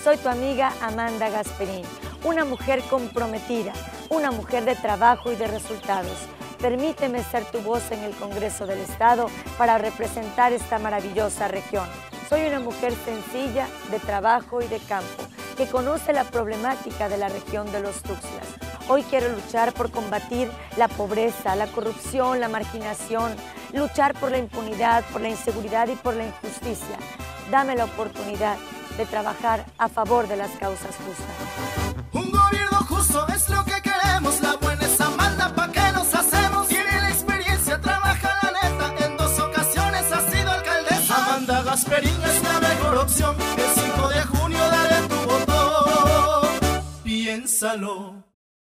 Soy tu amiga Amanda Gasperín, una mujer comprometida, una mujer de trabajo y de resultados. Permíteme ser tu voz en el Congreso del Estado para representar esta maravillosa región. Soy una mujer sencilla, de trabajo y de campo, que conoce la problemática de la región de los Tuxtlas. Hoy quiero luchar por combatir la pobreza, la corrupción, la marginación, luchar por la impunidad, por la inseguridad y por la injusticia. Dame la oportunidad de trabajar a favor de las causas justas. Un gobierno justo es lo que queremos, la buena es Amanda, ¿pa' qué nos hacemos? Tiene la experiencia, trabaja la neta, en 2 ocasiones ha sido alcaldesa. Amanda Gasperín es la mejor opción, el 5 de junio daré tu voto, piénsalo.